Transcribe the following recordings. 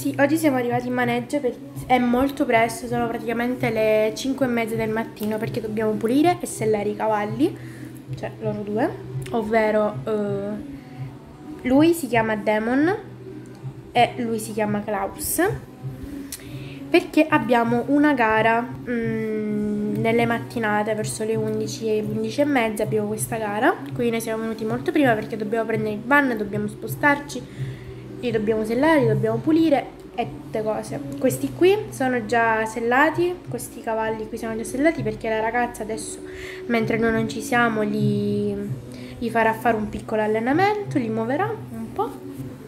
Sì, oggi siamo arrivati in maneggio, è molto presto, sono praticamente le 5:30 del mattino perché dobbiamo pulire e sellare i cavalli, cioè loro due, ovvero lui si chiama Demon e lui si chiama Klaus, perché abbiamo una gara nelle mattinate verso le 11 e 11:30 abbiamo questa gara, quindi noi siamo venuti molto prima perché dobbiamo prendere il van, dobbiamo spostarci, li dobbiamo sellare, li dobbiamo pulire e tutte cose. Questi qui sono già sellati, questi cavalli qui sono già sellati perché la ragazza adesso, mentre noi non ci siamo, li farà fare un piccolo allenamento, li muoverà un po'.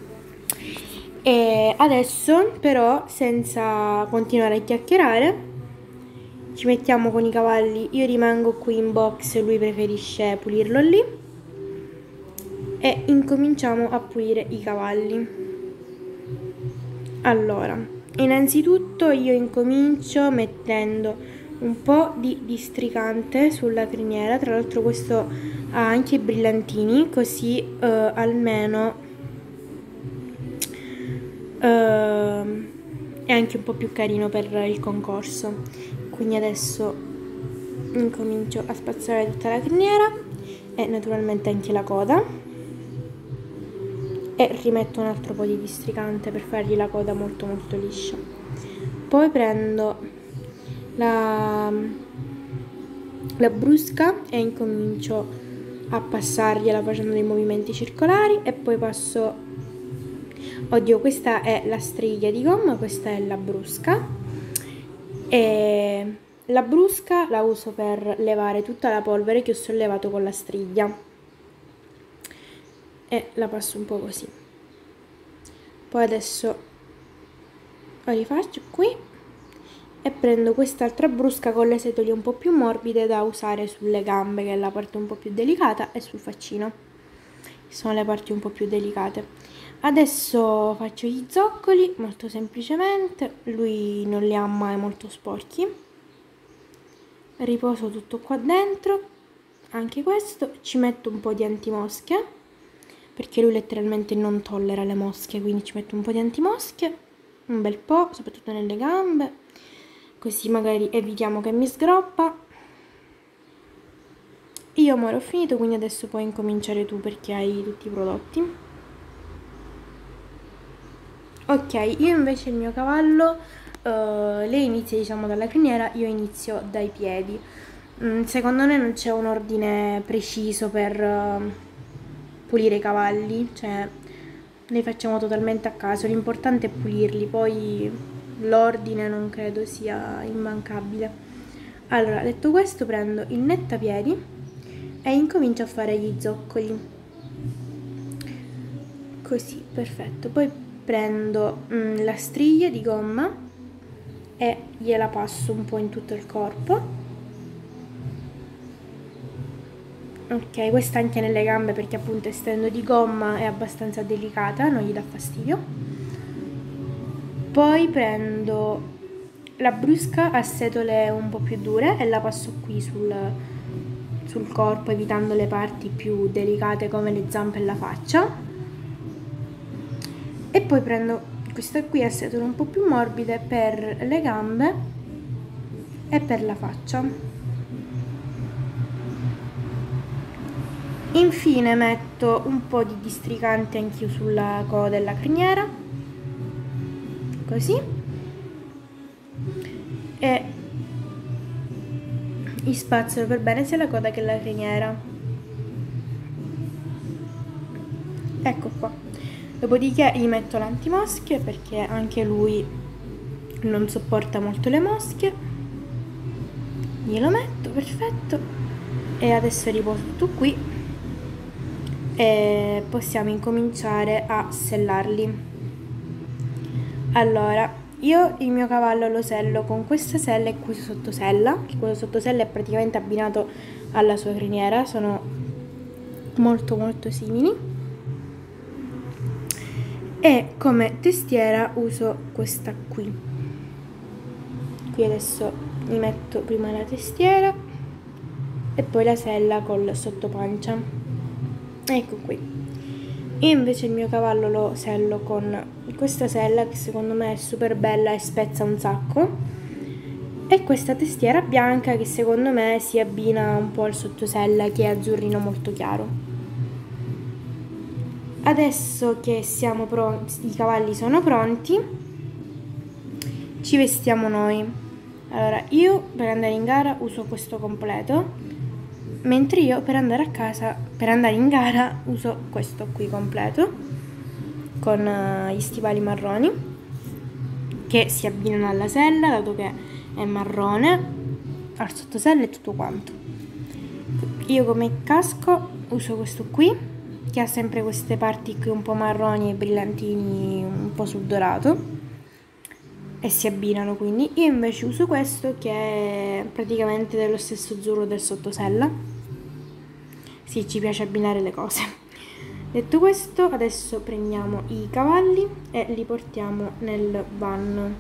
E adesso però, senza continuare a chiacchierare, ci mettiamo con i cavalli. Io rimango qui in box, lui preferisce pulirlo lì, e incominciamo a pulire i cavalli. Allora, innanzitutto io incomincio mettendo un po' di districante sulla criniera. Tra l'altro questo ha anche i brillantini, così almeno è anche un po' più carino per il concorso. Quindi adesso incomincio a spazzolare tutta la criniera e naturalmente anche la coda, e rimetto un altro po' di districante per fargli la coda molto molto liscia. Poi prendo la brusca e incomincio a passargliela facendo dei movimenti circolari, e poi passo, oddio, questa è la striglia di gomma, questa è la brusca, e la brusca la uso per levare tutta la polvere che ho sollevato con la striglia, e la passo un po' così. Poi adesso lo rifaccio qui e prendo quest'altra brusca con le setole un po' più morbide da usare sulle gambe, che è la parte un po' più delicata, e sul faccino, che sono le parti un po' più delicate. Adesso faccio gli zoccoli molto semplicemente, lui non li ha mai molto sporchi. Riposo tutto qua dentro, anche questo. Ci metto un po' di antimosche perché lui letteralmente non tollera le mosche, quindi ci metto un po' di antimosche, un bel po', soprattutto nelle gambe, così magari evitiamo che mi sgroppa. Io ora ho finito, quindi adesso puoi incominciare tu perché hai tutti i prodotti. Ok, io invece il mio cavallo, lei inizia diciamo dalla criniera, io inizio dai piedi. Secondo me non c'è un ordine preciso per pulire i cavalli, cioè li facciamo totalmente a caso, l'importante è pulirli, poi l'ordine non credo sia immancabile. Allora, detto questo, prendo il nettapiedi e incomincio a fare gli zoccoli, così, perfetto. Poi prendo la striglia di gomma e gliela passo un po' in tutto il corpo. Ok, questa anche nelle gambe perché appunto essendo di gomma è abbastanza delicata, non gli dà fastidio. Poi prendo la brusca a setole un po' più dure e la passo qui sul corpo, evitando le parti più delicate come le zampe e la faccia. E poi prendo questa qui a setole un po' più morbide per le gambe e per la faccia. Infine metto un po' di districante anch'io sulla coda e la criniera, così, e gli spazzolo per bene sia la coda che la criniera. Ecco qua. Dopodiché gli metto l'antimosche perché anche lui non sopporta molto le mosche. Glielo metto, perfetto. E adesso riposo tutto qui e possiamo incominciare a sellarli. Allora, io il mio cavallo lo sello con questa sella e questo sottosella, che questo sottosella è praticamente abbinato alla sua criniera, sono molto molto simili. E come testiera uso questa qui. Qui adesso mi metto prima la testiera e poi la sella col sottopancia. Ecco qui. Io invece il mio cavallo lo sello con questa sella che secondo me è super bella e spezza un sacco, e questa testiera bianca che secondo me si abbina un po' al sottosella che è azzurrino molto chiaro. Adesso che siamo pronti, i cavalli sono pronti, ci vestiamo noi. Allora, io per andare in gara uso questo completo, mentre io per andare a casa, per andare in gara, uso questo qui completo con gli stivali marroni che si abbinano alla sella, dato che è marrone, al sottosella e tutto quanto. Io come casco uso questo qui che ha sempre queste parti qui un po' marroni e brillantini un po' sul dorato e si abbinano, quindi io invece uso questo che è praticamente dello stesso azzurro del sottosella. Sì, ci piace abbinare le cose. Detto questo, adesso prendiamo i cavalli e li portiamo nel van.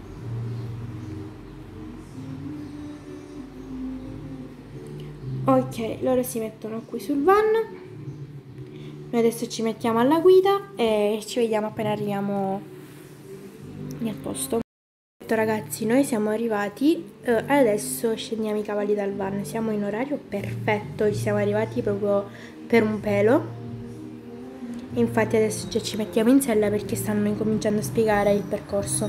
Ok, loro si mettono qui sul van. Noi adesso ci mettiamo alla guida e ci vediamo appena arriviamo nel posto. Ragazzi, noi siamo arrivati, adesso scendiamo i cavalli dal van, siamo in orario perfetto, ci siamo arrivati proprio per un pelo. Infatti adesso già ci mettiamo in sella perché stanno incominciando a spiegare il percorso.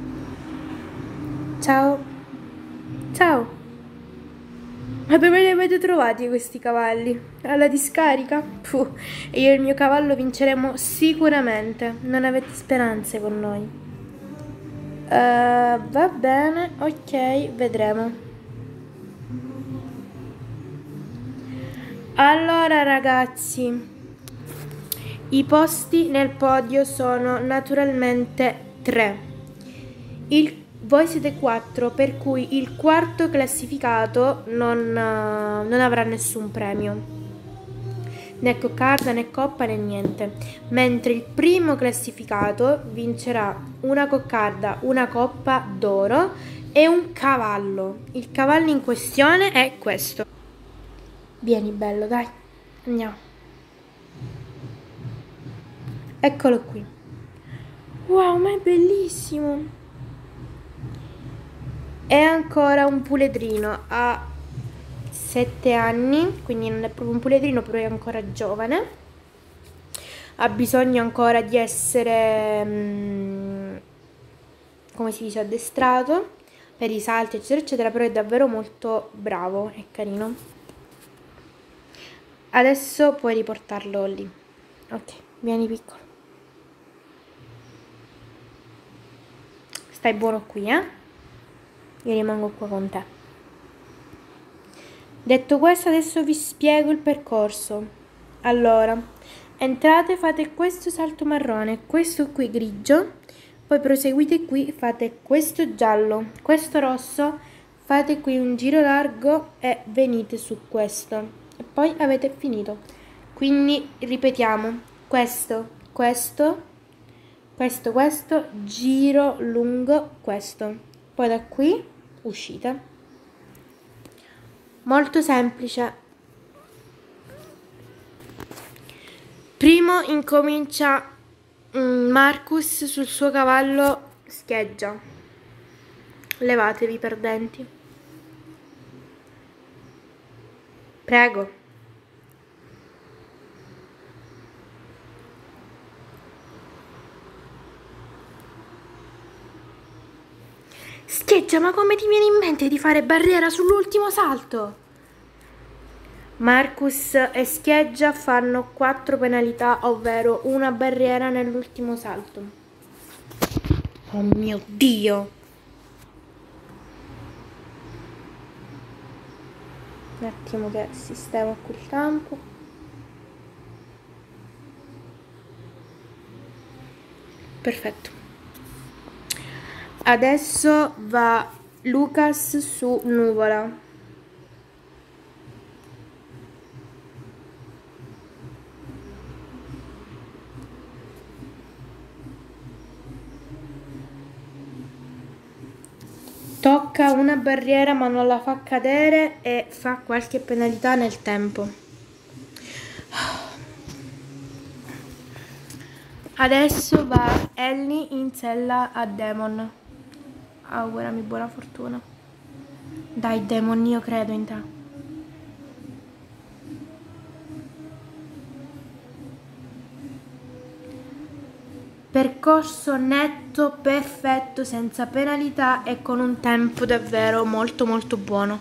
Ciao! Ciao! Ma dove li avete trovati questi cavalli? Alla discarica? Puh, io e il mio cavallo vinceremo sicuramente, non avete speranze con noi. Va bene, ok, vedremo. Allora ragazzi, i posti nel podio sono naturalmente 3. Voi siete 4, per cui il quarto classificato non avrà nessun premio. Né coccarda, né coppa, né niente. Mentre il primo classificato vincerà una coccarda, una coppa d'oro e un cavallo. Il cavallo in questione è questo. Vieni bello, dai, andiamo. Eccolo qui. Wow, ma è bellissimo. È ancora un puledrino, ha 7 anni, quindi non è proprio un puledrino, però è ancora giovane. Ha bisogno ancora di essere, come si dice, addestrato per i salti, eccetera, eccetera, però è davvero molto bravo e carino. Adesso puoi riportarlo lì. Ok, vieni piccolo. Stai buono qui, eh? Io rimango qua con te. Detto questo, adesso vi spiego il percorso. Allora, entrate, fate questo salto marrone, questo qui grigio, poi proseguite qui, fate questo giallo, questo rosso, fate qui un giro largo e venite su questo. E poi avete finito. Quindi ripetiamo, questo, questo, questo, questo, giro lungo, questo. Poi da qui uscite. Molto semplice. Primo incomincia Marcus sul suo cavallo scheggia. Levatevi perdenti. Prego. Scheggia, ma come ti viene in mente di fare barriera sull'ultimo salto? Marcus e Scheggia fanno 4 penalità, ovvero una barriera nell'ultimo salto. Oh mio Dio! Un attimo che sistemo qui il campo. Perfetto. Adesso va Lucas su Nuvola. Tocca una barriera ma non la fa cadere e fa qualche penalità nel tempo. Adesso va Ellie in sella a Demon. Augurami buona fortuna. Dai Demon, io credo in te. Percorso netto, perfetto, senza penalità e con un tempo davvero molto molto buono.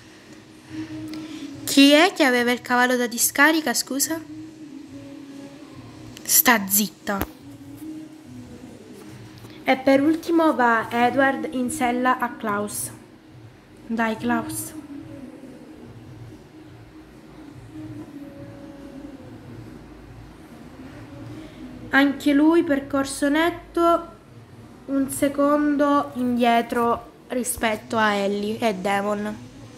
Chi è che aveva il cavallo da discarica, scusa? Sta zitta. E per ultimo va Edward in sella a Klaus. Dai Klaus. Anche lui percorso netto, un secondo indietro rispetto a Ellie e Demon.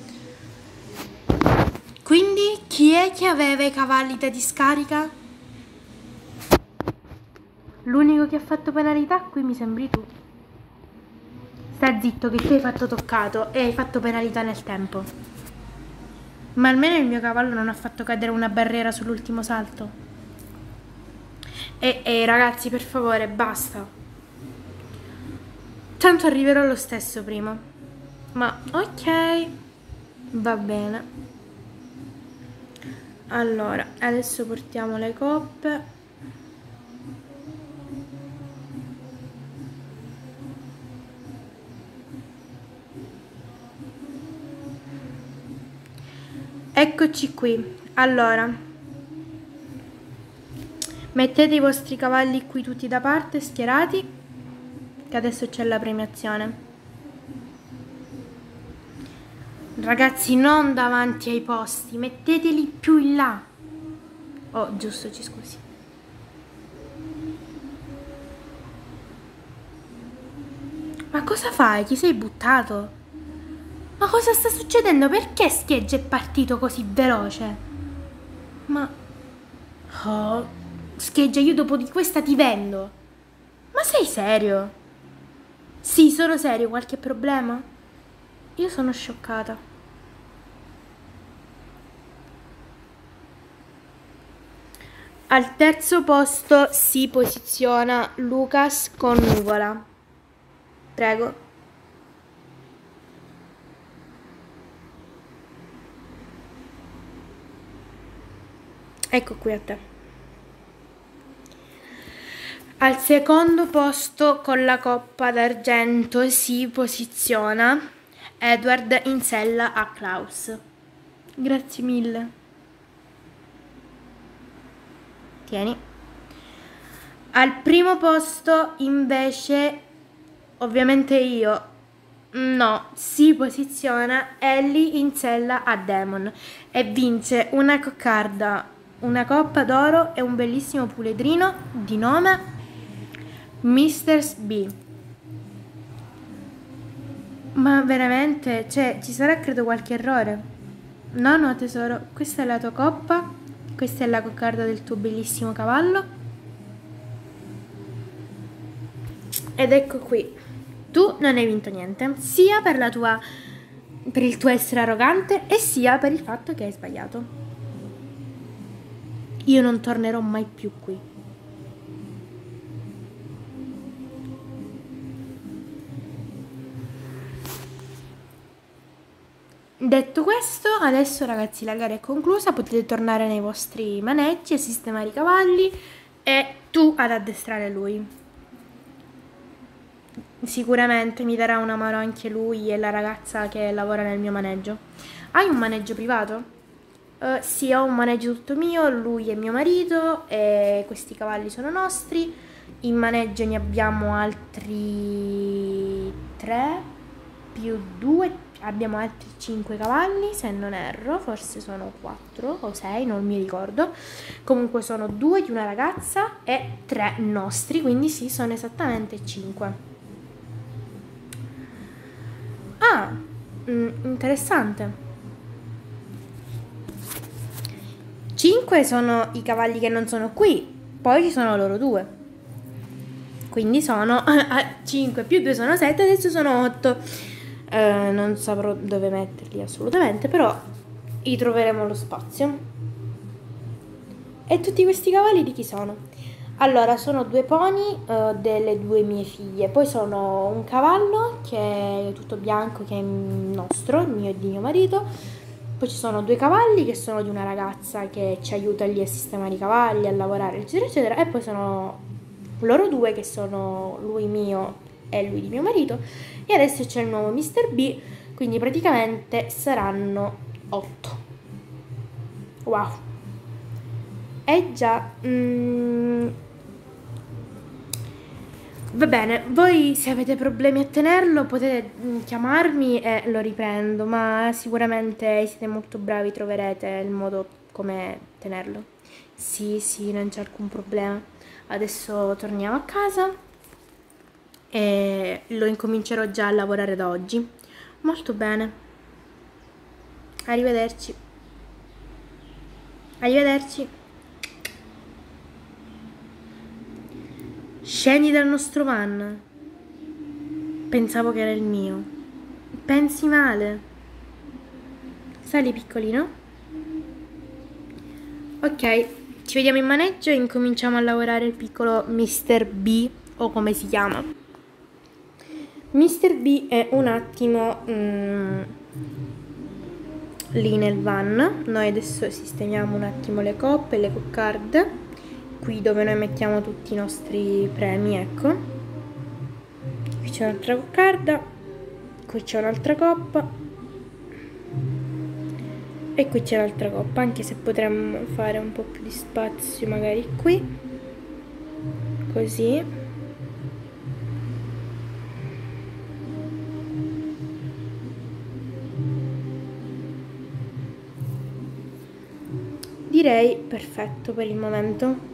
Quindi chi è che aveva i cavalli da discarica? L'unico che ha fatto penalità qui mi sembri tu. Sta zitto che tu hai fatto toccato e hai fatto penalità nel tempo. Ma almeno il mio cavallo non ha fatto cadere una barriera sull'ultimo salto. Ragazzi, per favore, basta. Tanto arriverò lo stesso prima. Ma ok, va bene. Allora, adesso portiamo le coppe. Eccoci qui. Allora, mettete i vostri cavalli qui tutti da parte, schierati, che adesso c'è la premiazione. Ragazzi, non davanti ai posti, metteteli più in là. Oh, giusto, ci scusi. Ma cosa fai? Ti sei buttato? Ma cosa sta succedendo? Perché Scheggia è partito così veloce? Ma... Oh, Scheggia, io dopo di questa ti vendo. Ma sei serio? Sì, sono serio, qualche problema? Io sono scioccata. Al terzo posto si posiziona Lucas con Nuvola. Prego. Ecco qui a te. Al secondo posto con la coppa d'argento si posiziona Edward in sella a Klaus. Grazie mille. Tieni. Al primo posto invece, ovviamente io, no, si posiziona Ellie in sella a Demon e vince una coccarda, una coppa d'oro e un bellissimo puledrino di nome Mr. B. Ma veramente, cioè, ci sarà credo qualche errore? No, no tesoro, questa è la tua coppa, questa è la coccarda del tuo bellissimo cavallo. Ed ecco qui, tu non hai vinto niente, sia per il tuo essere arrogante e sia per il fatto che hai sbagliato. Io non tornerò mai più qui. Detto questo, adesso ragazzi la gara è conclusa, potete tornare nei vostri maneggi a sistemare i cavalli e tu ad addestrare lui. Sicuramente mi darà una mano anche lui e la ragazza che lavora nel mio maneggio. Hai un maneggio privato? Sì, ho un maneggio tutto mio, lui è mio marito e questi cavalli sono nostri. In maneggio ne abbiamo altri 3 più 2, abbiamo altri 5 cavalli se non erro, forse sono 4 o 6, non mi ricordo. Comunque sono 2 di una ragazza e 3 nostri, quindi sì, sono esattamente 5. Ah, interessante. 5 sono i cavalli che non sono qui, poi ci sono loro 2. Quindi sono 5 più 2 sono 7, adesso sono 8. Non saprò dove metterli assolutamente, però troveremo lo spazio. E tutti questi cavalli di chi sono? Allora, sono due pony delle due mie figlie, poi sono un cavallo che è tutto bianco, che è nostro, il mio e di mio marito, poi ci sono due cavalli che sono di una ragazza che ci aiuta lì a sistemare i cavalli, a lavorare, eccetera, eccetera, e poi sono loro due che sono lui mio e lui di mio marito, e adesso c'è il nuovo Mr. B, quindi praticamente saranno 8. Wow. Già. Va bene, voi se avete problemi a tenerlo potete chiamarmi e lo riprendo, ma sicuramente siete molto bravi, troverete il modo come tenerlo. Sì, sì, non c'è alcun problema. Adesso torniamo a casa e lo incomincerò già a lavorare da oggi. Molto bene. Arrivederci. Arrivederci. Scendi dal nostro van. Pensavo che era il mio. Pensi male. Sali, piccolino. Ok, ci vediamo in maneggio e incominciamo a lavorare il piccolo Mr. B, o come si chiama. Mr. B è un attimo lì nel van. Noi adesso sistemiamo un attimo le coppe, le coccarde, qui dove noi mettiamo tutti i nostri premi, ecco. Qui c'è un'altra coccarda, qui c'è un'altra coppa e qui c'è l'altra coppa, anche se potremmo fare un po' più di spazio magari qui, così. Direi perfetto per il momento.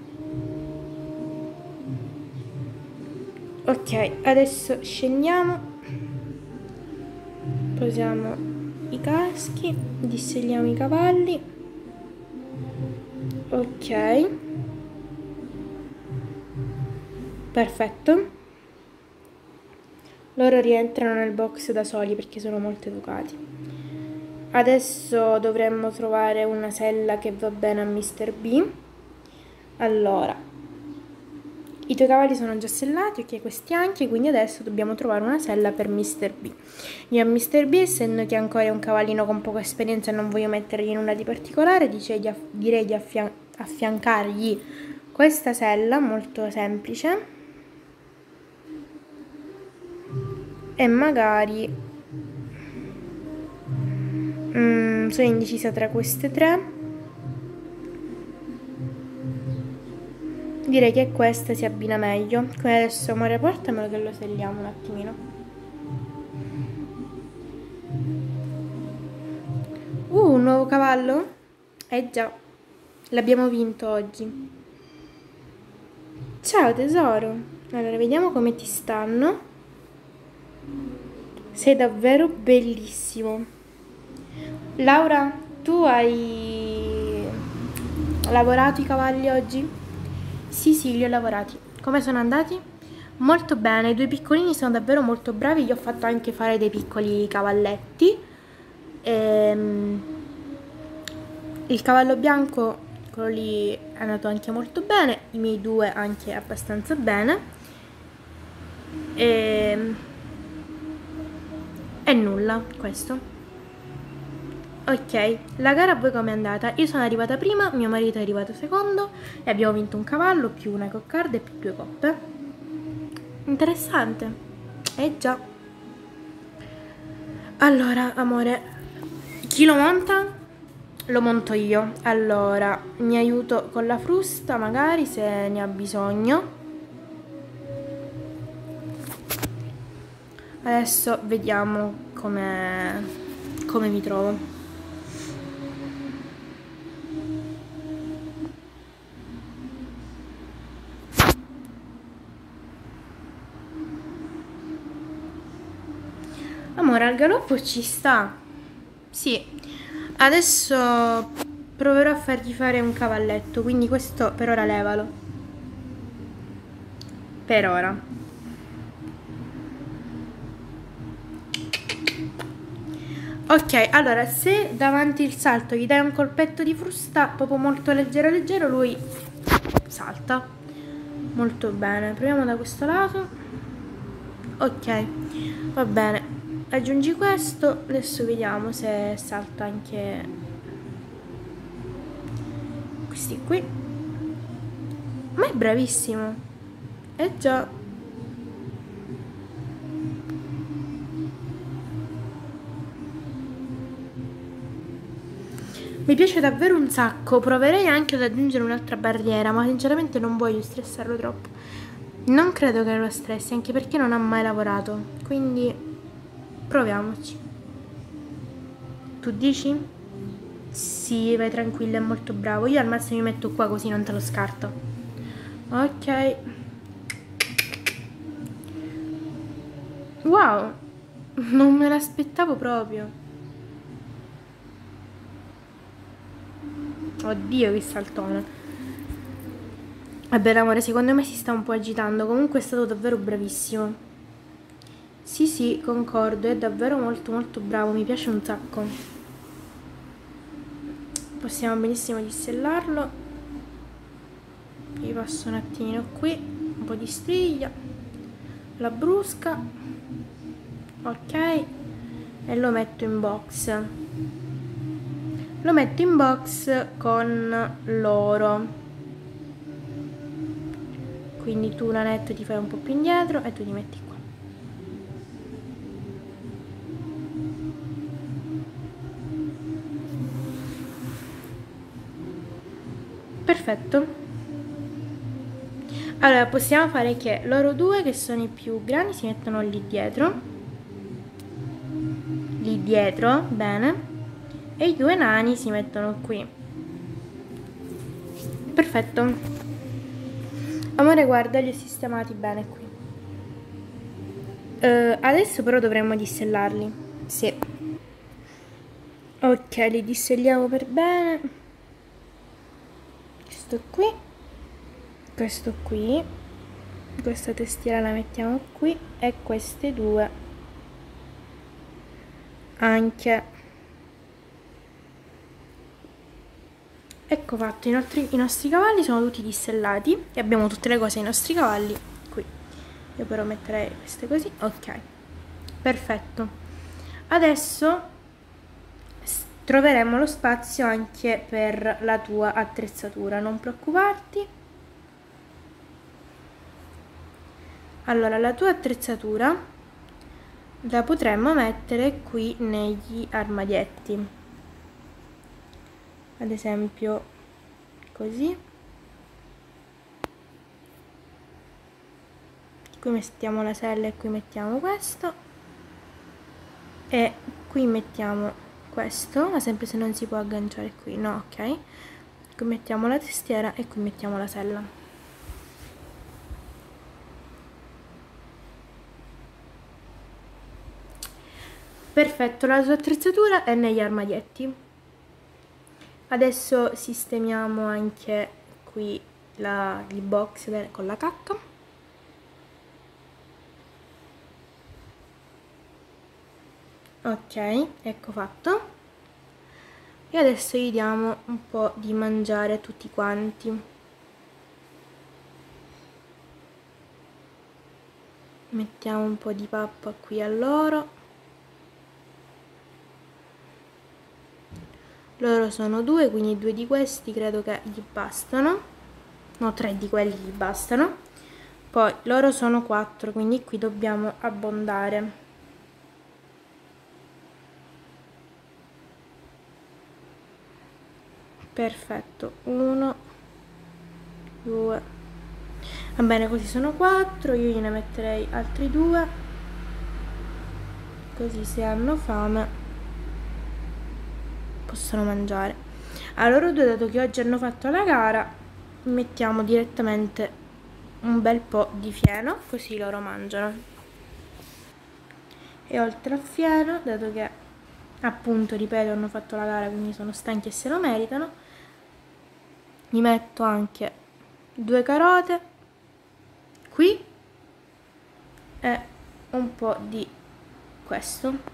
Ok, adesso scendiamo, posiamo i caschi, dissegliamo i cavalli. Ok, perfetto. Loro rientrano nel box da soli perché sono molto educati. Adesso dovremmo trovare una sella che va bene a Mr. B. Allora, i tuoi cavalli sono già sellati, ok, questi anche, quindi adesso dobbiamo trovare una sella per Mr. B. Io a Mr. B, essendo che ancora è un cavallino con poca esperienza e non voglio mettergli nulla di particolare, direi di affiancargli questa sella molto semplice e magari sono indecisa tra queste tre. Direi che questa si abbina meglio. Quindi adesso, amore, portamelo che lo selliamo un attimino. Un nuovo cavallo? Già, l'abbiamo vinto oggi. Ciao tesoro. Allora, vediamo come ti stanno. Sei davvero bellissimo. Laura, tu hai lavorato i cavalli oggi? Sì, sì, li ho lavorati. Come sono andati? Molto bene, i due piccolini sono davvero molto bravi, gli ho fatto anche fare dei piccoli cavalletti. Il cavallo bianco, quello lì, è andato anche molto bene, i miei due anche abbastanza bene. E nulla, questo. Ok, la gara a voi com'è andata? Io sono arrivata prima, mio marito è arrivato secondo e abbiamo vinto un cavallo più una coccarda e più 2 coppe. Interessante. Già. Allora, amore, chi lo monta? Lo monto io. Allora, mi aiuto con la frusta magari se ne ha bisogno. Adesso vediamo come mi trovo. Amore, al galoppo ci sta. Sì. Adesso proverò a fargli fare un cavalletto, quindi questo per ora levalo. Per ora. Ok, allora se davanti il salto gli dai un colpetto di frusta proprio molto leggero leggero, lui salta. molto bene. Proviamo da questo lato. Ok, va bene. Aggiungi questo, adesso vediamo se salta anche questi qui. Ma è bravissimo. Eh già. Mi piace davvero un sacco. Proverei anche ad aggiungere un'altra barriera, ma sinceramente non voglio stressarlo troppo. Non credo che lo stressi, anche perché non ha mai lavorato. Quindi proviamoci. Tu dici? Sì, vai tranquillo, è molto bravo. Io al massimo mi metto qua così non te lo scarto. Ok. Wow, non me l'aspettavo proprio. Oddio, che saltone. Vabbè, l'amore, secondo me si sta un po' agitando. Comunque è stato davvero bravissimo. Sì, sì, concordo, è davvero molto molto bravo, mi piace un sacco. Possiamo benissimo dissellarlo. Gli passo un attimino qui, un po' di striglia, la brusca, ok, e lo metto in box. Lo metto in box con l'oro. Quindi tu l'anetto ti fai un po' più indietro e tu ti metti qua. Perfetto. Allora possiamo fare che loro due, che sono i più grandi, si mettono lì dietro, bene, e i due nani si mettono qui. Perfetto. Amore, guarda, li ho sistemati bene qui. Adesso però dovremmo dissellarli. Sì. Ok, li disselliamo per bene. Questo qui, questa testiera la mettiamo qui e queste due anche. Ecco fatto, i nostri cavalli sono tutti dissellati e abbiamo tutte le cose ai nostri cavalli qui. Io però metterei queste così, ok, perfetto. Adesso troveremo lo spazio anche per la tua attrezzatura, non preoccuparti. Allora, la tua attrezzatura la potremmo mettere qui negli armadietti, ad esempio così. Qui mettiamo la sella e qui mettiamo questo, e qui mettiamo questo, ma sempre se non si può agganciare qui, no, ok. Qui mettiamo la testiera e qui mettiamo la sella. Perfetto, la tua attrezzatura è negli armadietti. Adesso sistemiamo anche qui il box con la cacca. Ok, ecco fatto. E adesso gli diamo un po' di mangiare a tutti quanti. Mettiamo un po' di pappa qui a loro. Loro sono due, quindi 2 di questi credo che gli bastano. No, 3 di quelli gli bastano. Poi loro sono 4, quindi qui dobbiamo abbondare. Perfetto, 1, 2. Va bene, così sono 4, io gliene metterei altri 2. Così se hanno fame possono mangiare. A loro due, dato che oggi hanno fatto la gara, mettiamo direttamente un bel po' di fieno, così loro mangiano. E oltre al fieno, dato che appunto, ripeto, hanno fatto la gara, quindi sono stanchi e se lo meritano, gli metto anche 2 carote qui e un po' di questo.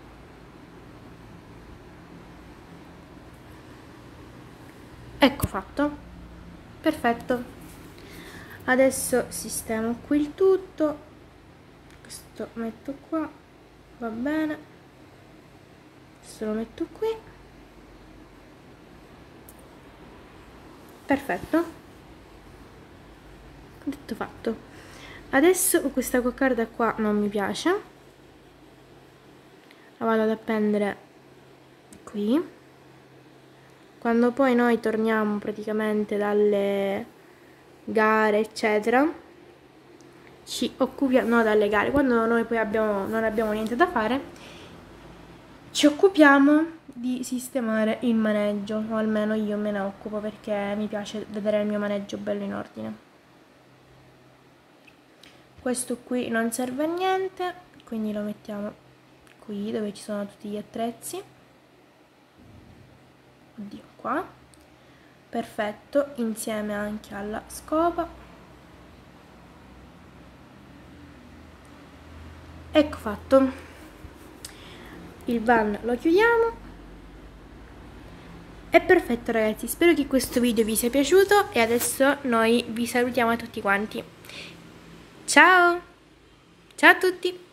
Ecco fatto, perfetto. Adesso sistemo qui il tutto, questo metto qua, va bene, questo lo metto qui, perfetto, tutto fatto. Adesso questa coccarda qua non mi piace, la vado ad appendere qui. Quando poi noi torniamo praticamente dalle gare eccetera, ci occupiamo, no, dalle gare, quando noi poi non abbiamo niente da fare, ci occupiamo di sistemare il maneggio, o almeno io me ne occupo perché mi piace vedere il mio maneggio bello in ordine. Questo qui non serve a niente, quindi lo mettiamo qui dove ci sono tutti gli attrezzi. Oddio, qua. Perfetto, insieme anche alla scopa. Ecco fatto. Il van lo chiudiamo. È perfetto ragazzi, spero che questo video vi sia piaciuto e adesso noi vi salutiamo tutti quanti. Ciao! Ciao a tutti!